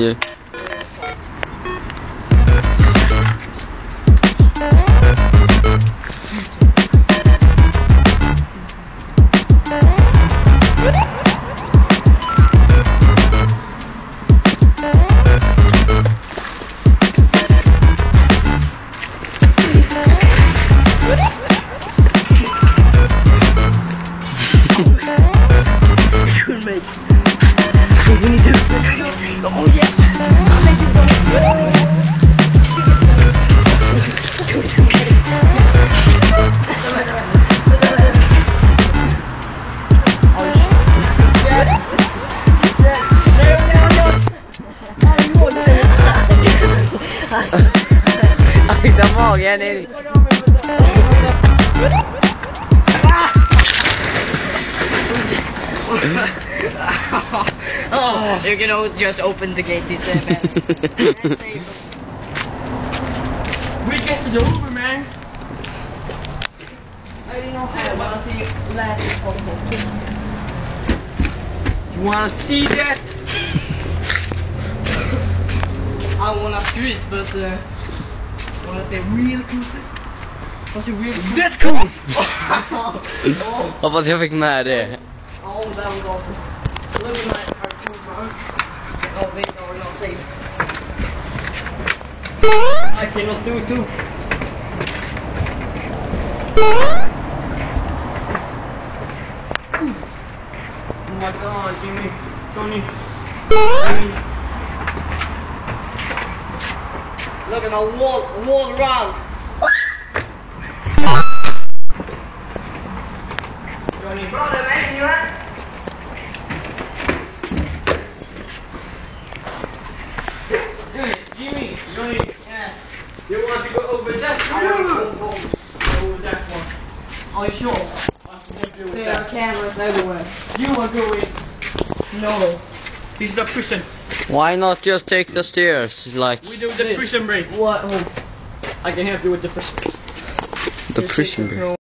Yeah. We need to. Oh yeah! I'll make this go. Akta magen, Erik. Oh, you can just open the gate. It's better. We get to the Uber, man. I don't know how. I want to see last if possible. You wanna see that? I want to shoot, but I want to say real cool. What's a real cool? That's cool! Hoppas jag fick med det. Oh, that was awesome. Look at my cartoon phone. Oh, wait, no, we're not safe. I cannot do it too. Oh my god, Jimmy. Tony. Jimmy. Look at my wall around. Johnny. Brother, man, you right? Jimmy, Johnny, Yeah. you want to go over that I one? want to go home. Over that one. Are you sure? I want to go with There are that. cameras everywhere. You want to go in? No. This is a prison. Why not just take the stairs, like We do the prison break. What? Oh. I can help you with the prison break. the prison break?